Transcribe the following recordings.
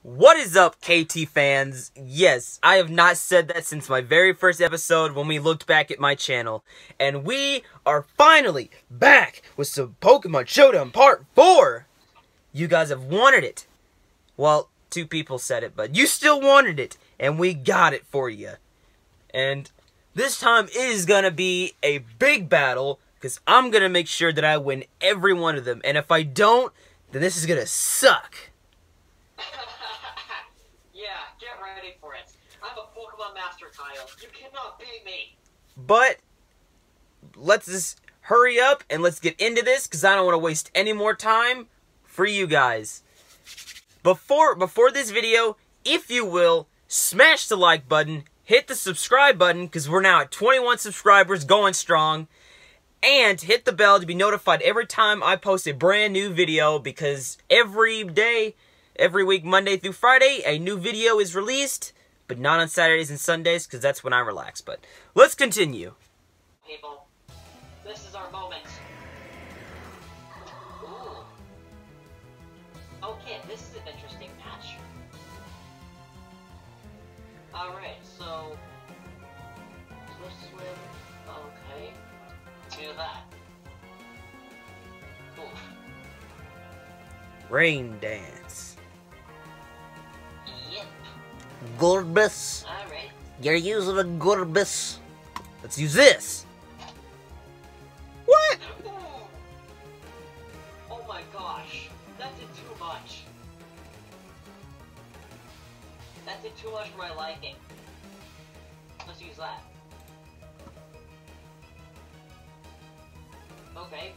What is up, KT fans? Yes, I have not said that since my very first episode when we looked back at my channel. And we are finally back with some Pokémon Showdown Part 4! You guys have wanted it. Well, 2 people said it, but you still wanted it, and we got it for you. And this time is gonna be a big battle, because I'm gonna make sure that I win every one of them. And if I don't, then this is gonna suck. Master Kyle. You cannot beat me. But let's just hurry up and let's get into this because I don't want to waste any more time for you guys. Before this video, if you will, smash the like button, hit the subscribe button because we're now at 21 subscribers, going strong, and hit the bell to be notified every time I post a brand new video because every week, Monday through Friday, a new video is released. But not on Saturdays and Sundays, because that's when I relax. But let's continue. People, this is our moment. Ooh. Okay, this is an interesting match. Alright, so... Swift swim. Okay. Do that. Oof. Rain dance. Yep. Gorbis. Alright. You're using a Gorbis. Let's use this. What? Ooh. Oh my gosh. That did too much. That did too much for my liking. Let's use that. Okay.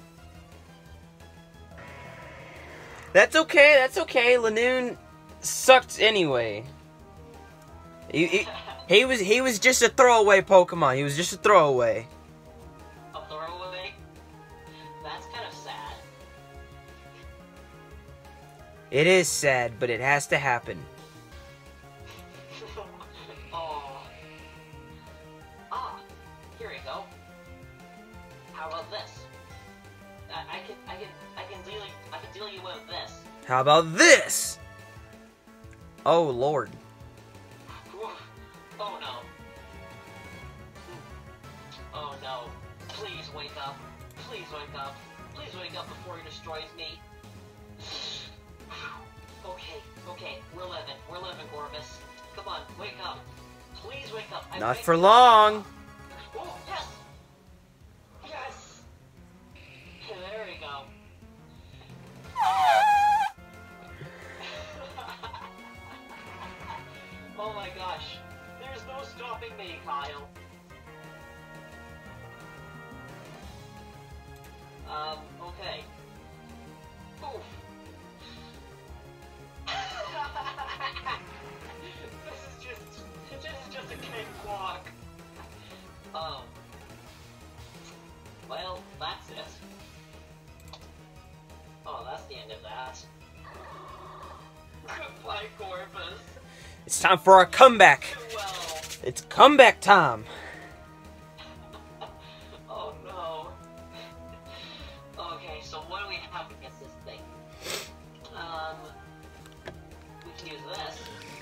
That's okay, that's okay. Lanoon sucked anyway. He was just a throwaway Pokemon. He was just a throwaway. A throwaway? That's kind of sad. It is sad, but it has to happen. Oh. Ah, here we go. How about this? I can deal you with this. How about this? Oh Lord. Oh no. Oh no. Please wake up. Please wake up. Please wake up before he destroys me. Okay. We're living, Gorbis. Come on, wake up. Please wake up. Not for long. Oh, yes! Yes! There we go. Oh my gosh. There's no stopping me, Kyle. Okay. Oof. This is just a cakewalk. Oh. Well, that's it. Oh, that's the end of that. Goodbye, Gorbis. It's time for our comeback. Well. It's comeback time. Oh no. Okay, so what do we have against this thing? We can use this.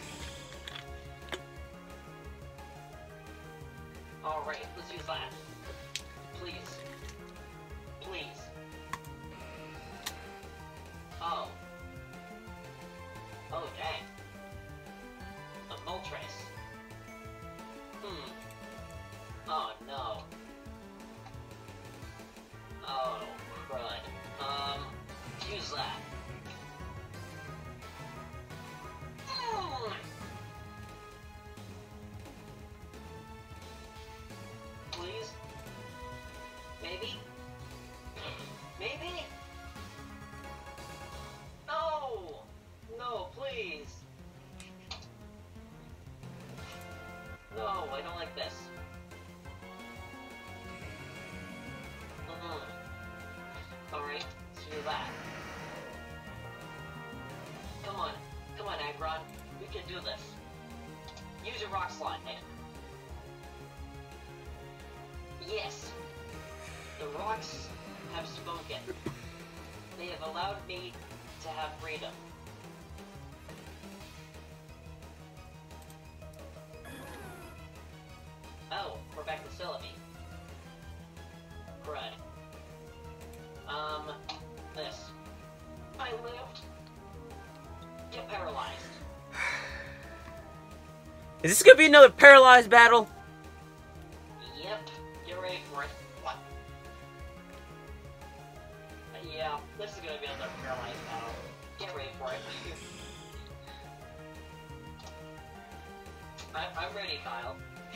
Alright, let's use that. Please. Please. Oh. Oh, dang. A Moltres. Oh no. Oh, crud. Use that. Please? Maybe? Maybe? No! No, please! No, I don't like this. Alright, let's do that. Come on, Agron. We can do this. Use your rock slide, man. Yes! The rocks have spoken. They have allowed me to have freedom. back to Celebi. Crud. This. I lived. Get paralyzed. Is this gonna be another paralyzed battle? Yep. Get ready for it. What? Yeah, this is gonna be another paralyzed battle. Get ready for it. I'm ready, Kyle.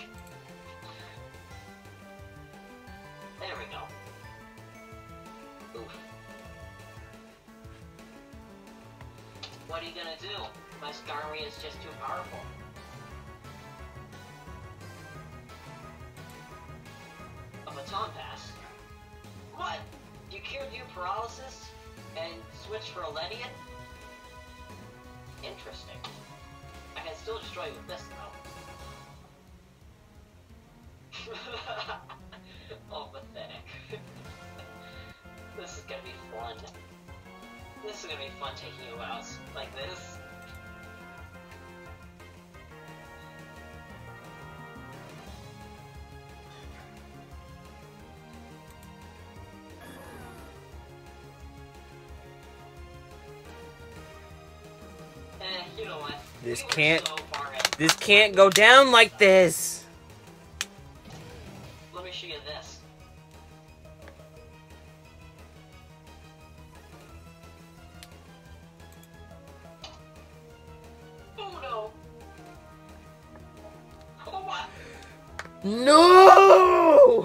There we go. Oof. What are you gonna do? My Skarmory is just too powerful. A baton pass? What? You cured your paralysis and switched for a Ledian? Interesting. I can still destroy you with this though. Oh, pathetic. This is gonna be fun. This is gonna be fun taking you out like this. You know what? This We can't. were so far ahead. This can't go down like this. Let me show you this. Oh no! Oh what? No!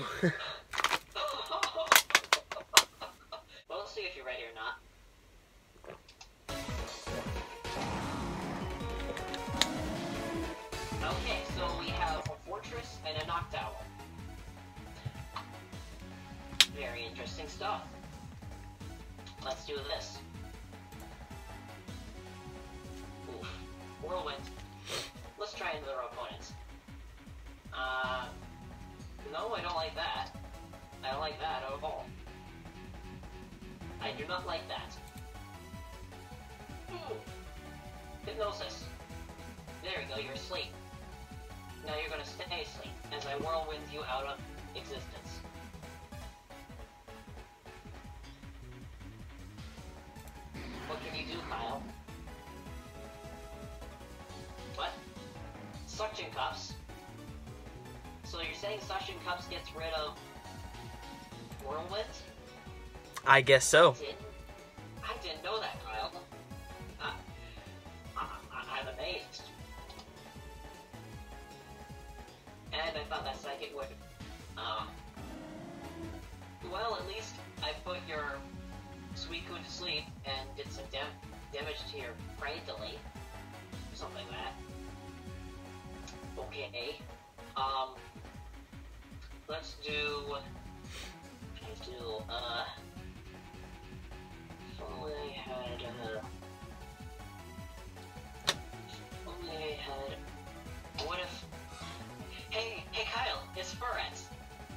Well, let's see if you're ready or not. Okay, so we have a fortress and a knock tower. Very interesting stuff. Let's do this. Oof. Whirlwind. Let's try another opponent. No, I don't like that. I don't like that at all. I do not like that. Ooh. Hypnosis. There we go, you're asleep. Now you're gonna stay asleep as I whirlwind you out of existence. What can you do, Kyle? What? Suction cups? So you're saying suction cups gets rid of whirlwind? I guess so. I didn't know that, Kyle. I'm amazed. And I thought that psychic would, well, at least I put your Suicune to sleep and did some damage to your brain delete. Something like that. Okay. Let's do, if only I had, what if, hey Kyle, it's Furret.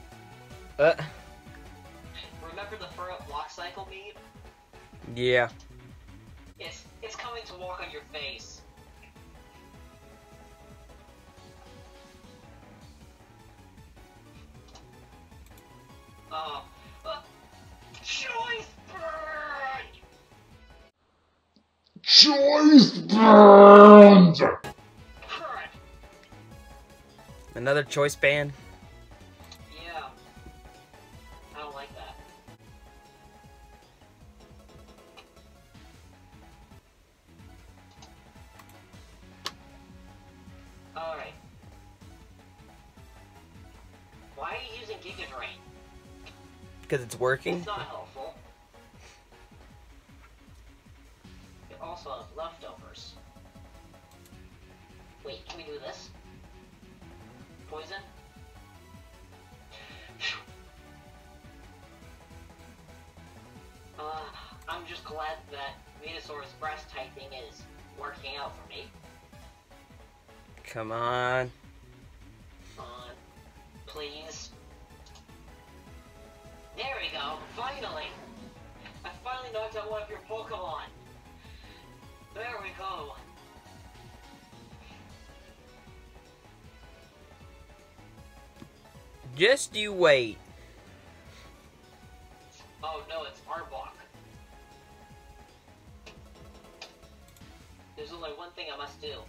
Remember the Furret walk cycle meme? Yeah. It's coming to walk on your face. Choice burn! Choice band! Current. Another choice band. Yeah. I don't like that. Alright. Why are you using Giga Drain? Because it's working. It's not helpful. It also has leftovers. Wait, can we do this? Poison? I'm just glad that Venusaur's breast typing is working out for me. Come on. Please. There we go, finally! I finally knocked out one of your Pokemon! There we go! Just you wait. Oh no, it's Arbok. There's only one thing I must do.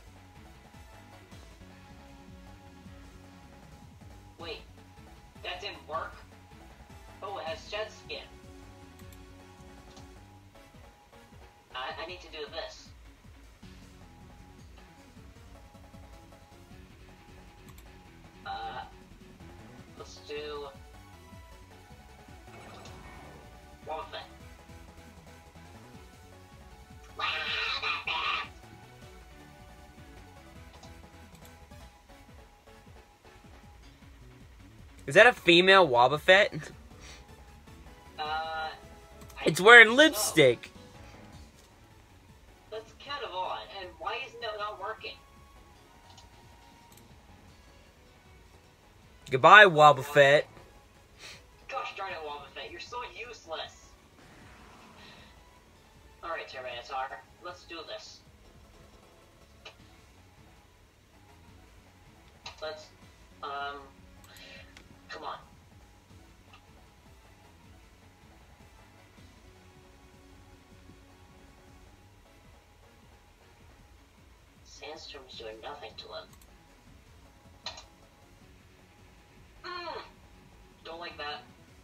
Wait, that didn't work? Oh, it has shed skin. I need to do this. Let's do... Waffle. Is that a female Wobbuffet? It's wearing lipstick. That's kind of odd. And why isn't it not working? Goodbye, Wobbuffet. Gosh darn it, Wobbuffet, you're so useless. Alright, Tyranitar, let's do this. Let's, come on. Sandstorm's doing nothing to him. Don't like that.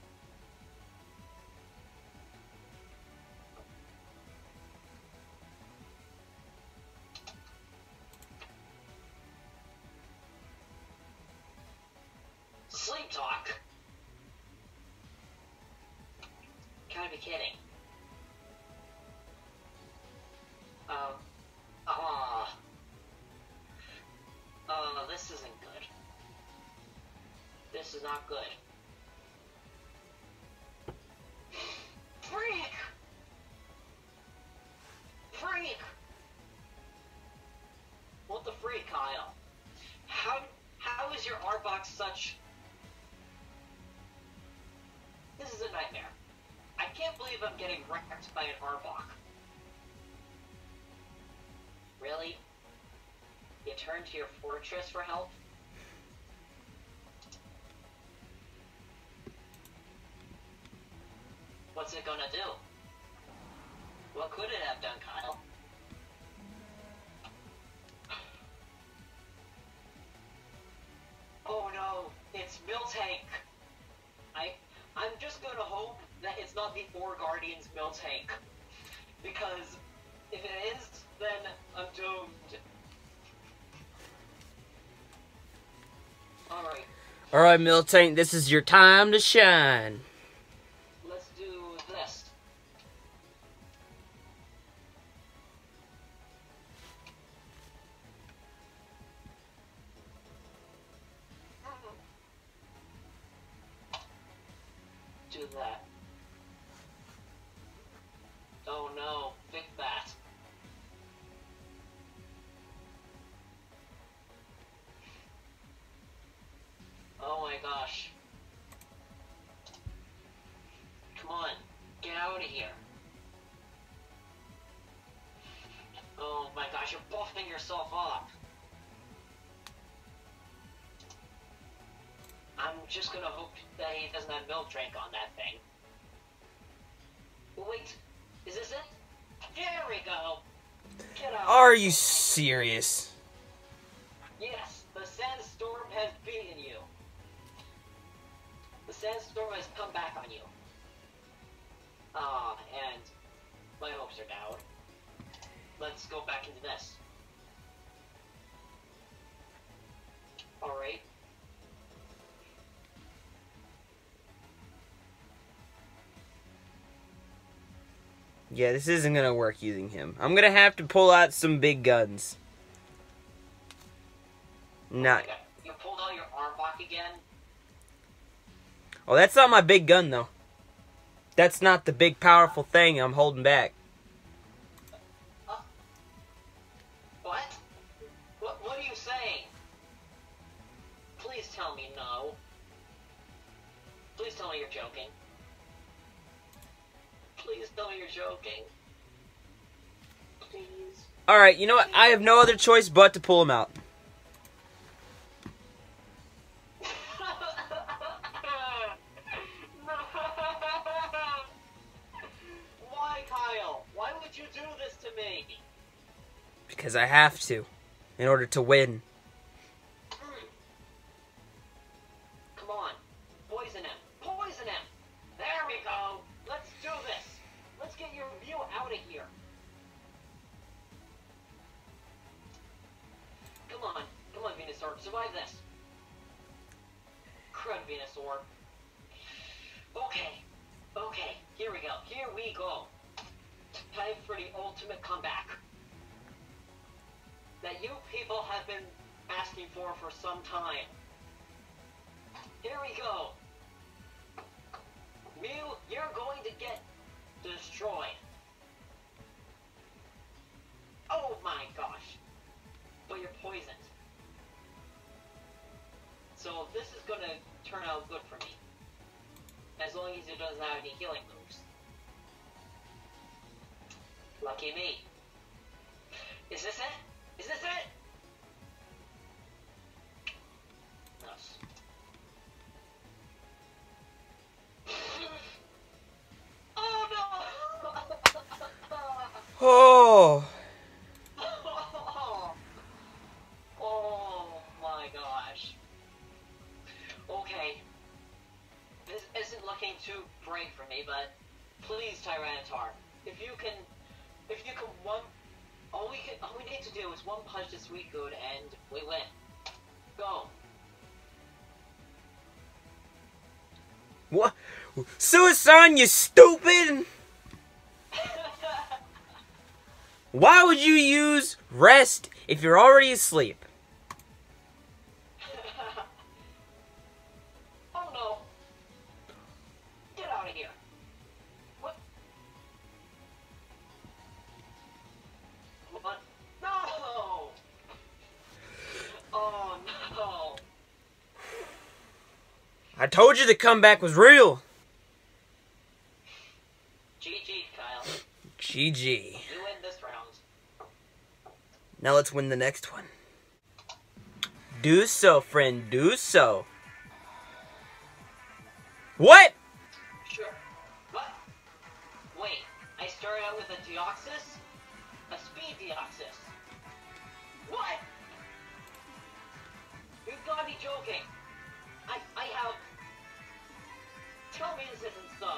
Sleep talk? Gotta be kidding. This isn't good. This is not good. Freak! Freak! What the freak, Kyle? How is your Arbok such... This is a nightmare. I can't believe I'm getting wrecked by an Arbok. Really? You turn to your fortress for help? What's it gonna do? What could it have done, Kyle? Oh no, it's Miltank! I'm just gonna hope that it's not the Four Guardians Miltank. Because if it is, then I'm doomed. Alright. Alright, Miltank, this is your time to shine. Let's do this. Do that. Oh no, big bat. Oh my gosh. Come on, get out of here. Oh my gosh, you're buffing yourself up. I'm just gonna hope that he doesn't have milk drink on that thing. Wait, is this it? There we go. Get out. Are you serious? Yes, the sandstorm has beaten you. The sandstorm has come back on you. And my hopes are down. Let's go back into this. Alright. Yeah, this isn't gonna work using him. I'm gonna have to pull out some big guns. Not. Oh, you pulled out your Arbok again? Oh, that's not my big gun, though. That's not the big, powerful thing I'm holding back. What? What are you saying? Please tell me no. Please tell me you're joking. Please tell me you're joking. Please. Alright, you know what? I have no other choice but to pull him out. because I have to, in order to win. Come on. Poison him. Poison him. There we go. Let's do this. Let's get your view out of here. Come on. Come on, Venusaur. Survive this. Crud, Venusaur. Okay. Okay. Here we go. Here we go. Time for the ultimate comeback that you people have been asking for some time. Here we go. Mew, you're going to get destroyed. Oh my gosh. But you're poisoned. So this is going to turn out good for me. As long as it doesn't have any healing moves. Lucky me. Is this it? Is this it? Yes. Oh no! Oh. Oh my gosh. Okay. This isn't looking too great for me, but please, Tyranitar, if you can all we need to do is one punch to Suicune and we win. Go. What? Suicune, you stupid! Why would you use rest if you're already asleep? Oh no. Get out of here. What? What? No! Oh no. I told you the comeback was real. GG, Kyle. GG. You win this round. Now let's win the next one. Do so, friend, do so. What? Sure. What? Wait, I started out with a Deoxys? A Speed Deoxys? What? You've got to be joking. I have... Tell me this isn't so.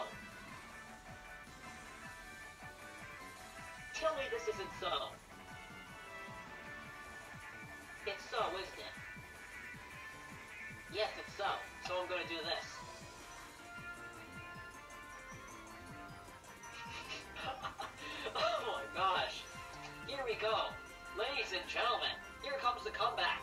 Tell me this isn't so. It's so, isn't it? Yes, it's so. So I'm gonna do this. Oh my gosh. Here we go. Ladies and gentlemen, here comes the comeback.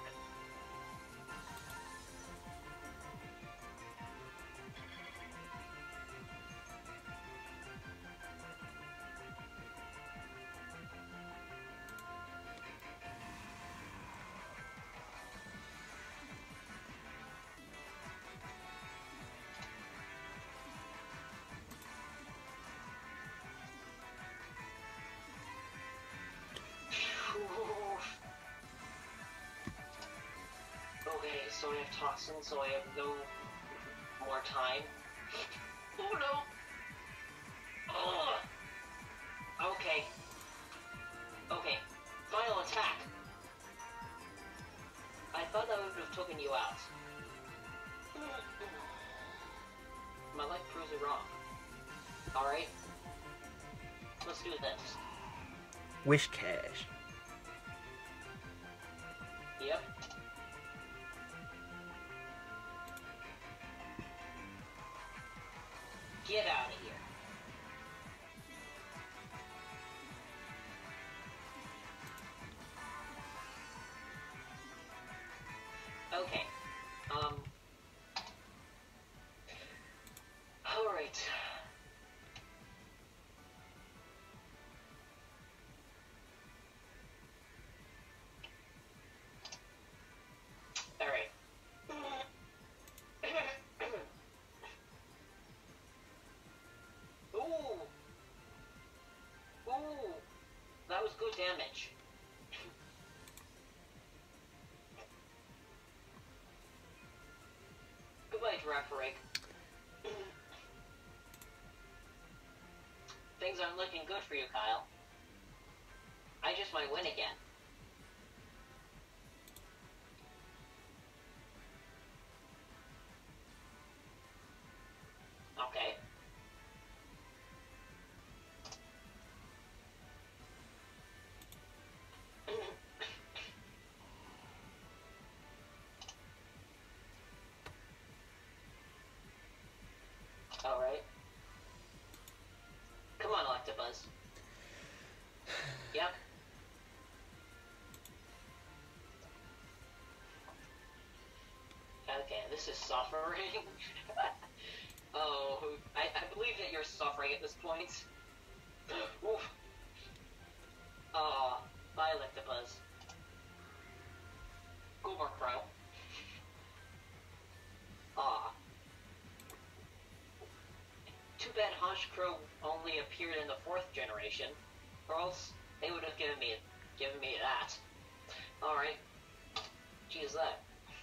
Okay, so I have Toxin, so I have no more time. Oh no! Ugh. Okay. Okay. Final attack. I thought that would have taken you out. My luck proves it wrong. Alright. Let's do this. Wish cash. Yep. Get out of here. Okay. Alright. Alright. Ooh! Ooh! That was good damage. Goodbye, Girafarig. Things aren't looking good for you, Kyle. I just might win again. Okay, this is suffering. Oh, I believe that you're suffering at this point. Oof. Aw, bye, Lictopus. Goober Crow. Aw. Too bad Hush Crow only appeared in the 4th generation, or else they would have given me that. Alright. Geez, that.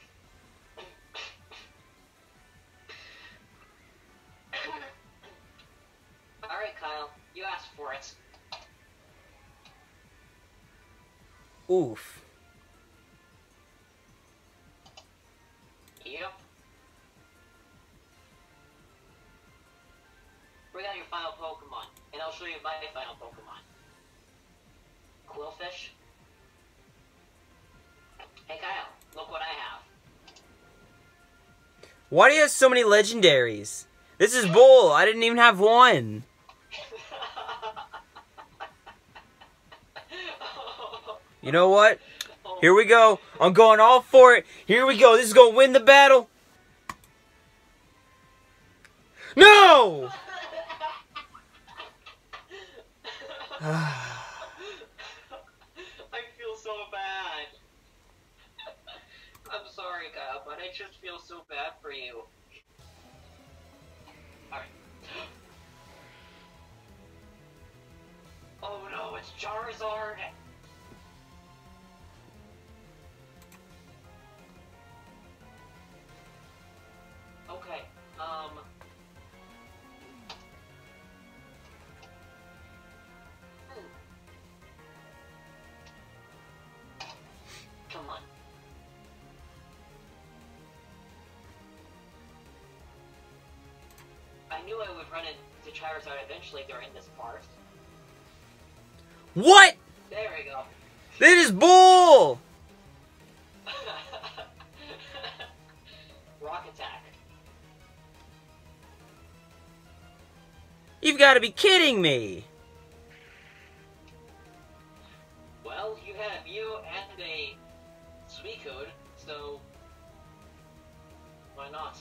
Alright, Kyle, you asked for it. Oof. Yep. Bring out your final Pokemon, and I'll show you my final Pokemon. Quillfish. Hey Kyle, look what I have. Why do you have so many legendaries? This is bull. I didn't even have one. You know what? Here we go. I'm going all for it. Here we go. This is going to win the battle. No! I feel so bad. I'm sorry, Kyle, but I just feel so bad for you. Alright. Oh no, it's Charizard! Okay, Come on. I knew I would run into Charizard eventually during this part. What? There we go. This is bull! Rock attack. You've got to be kidding me. Well, you have you and a Suicune, so why not?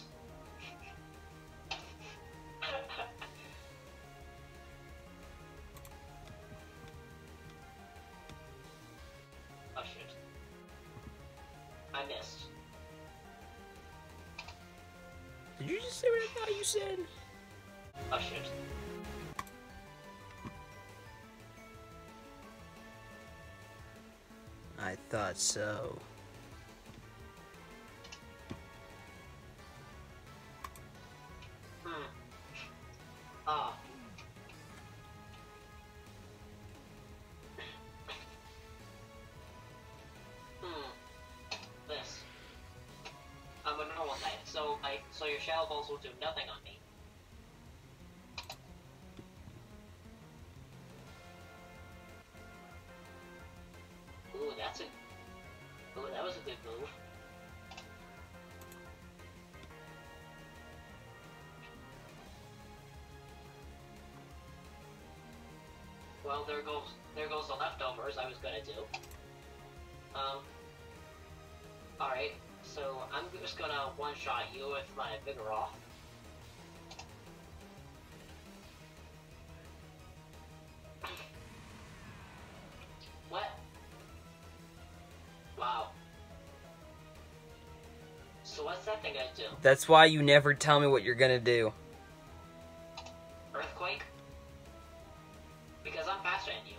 Oh shit. I missed. Did you just say what I thought you said? Oh shit. I thought so. Ah. This. I'm a normal type, so your Shadow Balls will do nothing on me. Ooh, that was a good move. Well, there goes the leftovers I was gonna do. Alright, so I'm just gonna one-shot you with my Vigoroth. What? Wow. So what's that thing gonna do? That's why you never tell me what you're gonna do. Earthquake? Because I'm faster than you.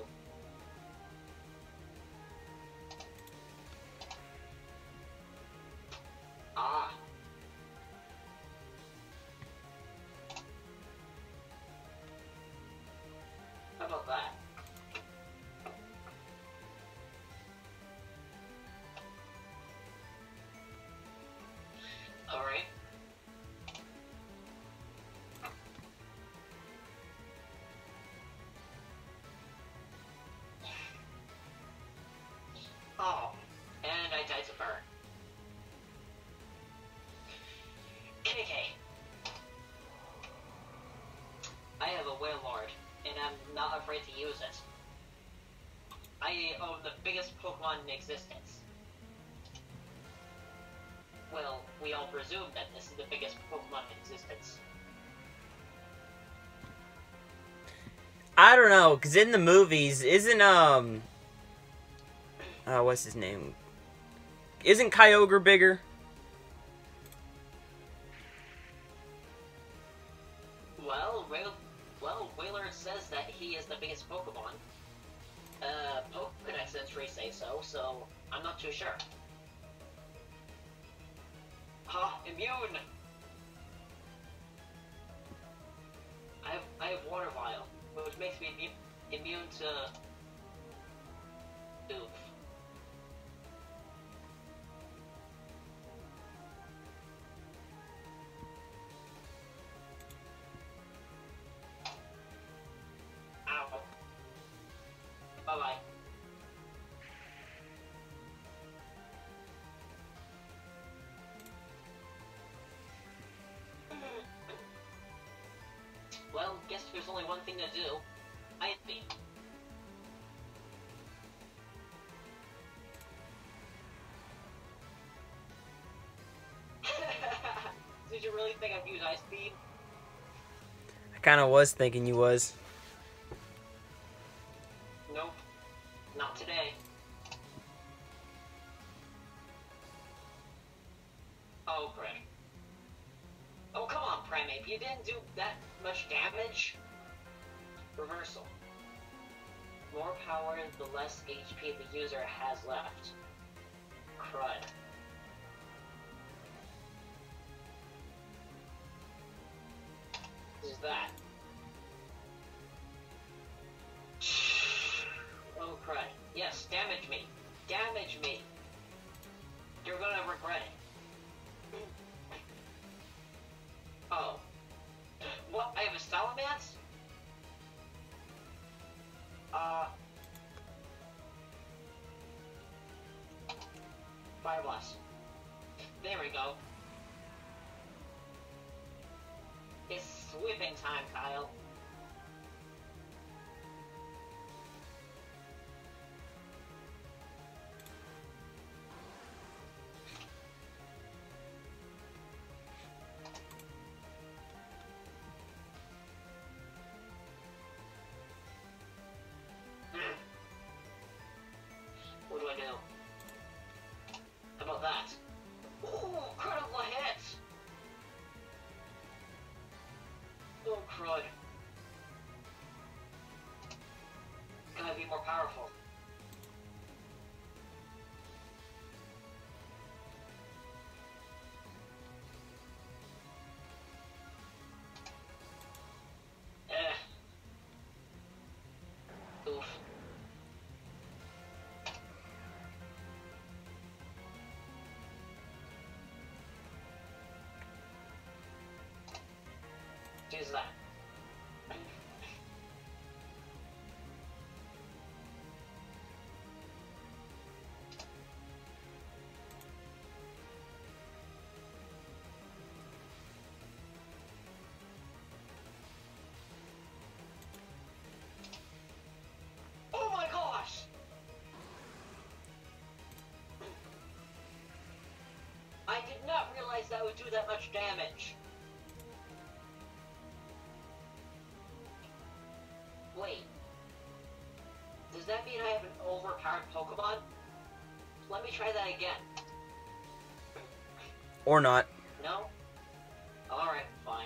Ah. How about that? Alright. Oh, and I died to burn. KK. I have a Wailord, and I'm not afraid to use it. I own the biggest Pokemon in existence. well, we all presume that this is the biggest Pokemon in existence. I don't know, because in the movies, what's his name? Isn't Kyogre bigger? Whaler says that he is the biggest Pokemon. Pokedex entries say so I'm not too sure. Immune! I have Water Vial, which makes me immune to... Oof. Ow. Bye-bye. Well, guess there's only one thing to do. Ice Beam. Did you really think I'd use Ice Beam? I kind of was thinking you was. Nope. Not today. Oh, great. Oh, come on, Primeape. You didn't do that much damage? Reversal. More power, the less HP the user has left. Crud. What is that? Oh, crud. Yes, damage me. Damage me. You're gonna regret it. Oh. What? I have a Salamence? Fire Blast. There we go. It's sweeping time, Kyle. What do I do? How about that? Ooh, critical hit! Oh, crud. Gotta be more powerful. Oof. Use that. Oh my gosh! I did not realize that would do that much damage. Wait. Does that mean I have an overpowered Pokemon? Let me try that again. Or not. No? Alright, fine.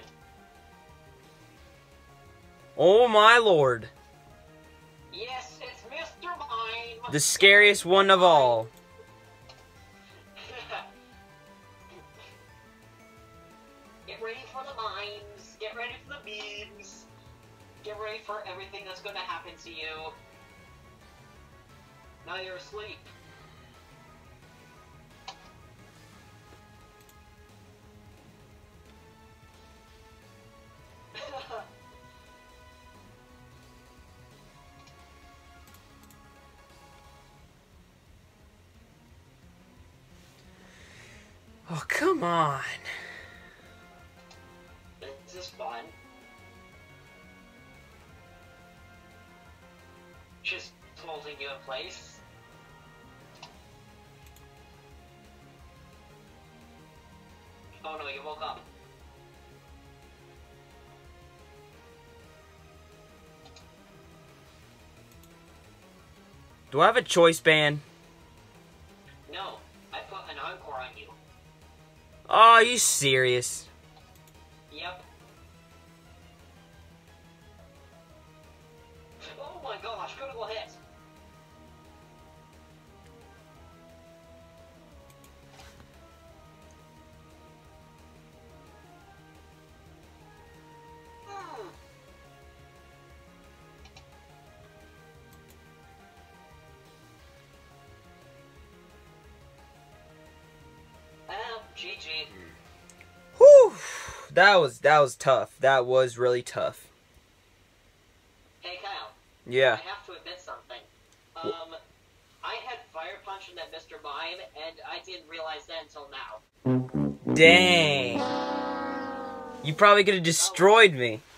Oh my lord. Yes, it's Mr. Mime! The scariest one of all. Get ready for the mines. Get ready for the beams. Get ready for everything that's gonna happen to you. Now you're asleep. Oh, come on. This is fun. Just holding you in place. Oh no, you woke up. Do I have a choice band? No, I put an encore on you. Oh, are you serious? Yep. Oh my gosh, critical hit. GG. Whew. That was tough. That was really tough. Hey Kyle. Yeah. I have to admit something. I had Fire Punch in that Mr. Mime, and I didn't realize that until now. Dang. You probably could have destroyed me.